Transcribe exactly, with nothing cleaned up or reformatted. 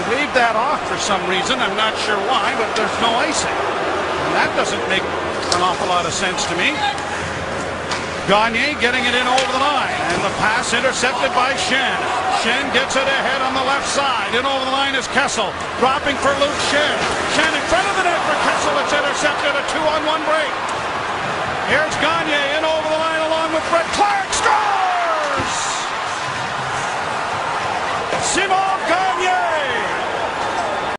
waved that off for some reason. I'm not sure why, but there's no icing. And that doesn't make an awful lot of sense to me. Gagne getting it in over the line, and the pass intercepted by Schenn. Schenn gets it ahead on the left side. In over the line is Kessel, dropping for Luke Schenn. Schenn in front of the net for Kessel. It's intercepted, a two-on-one break. Here's Gagne in over the line along with Brett Clark.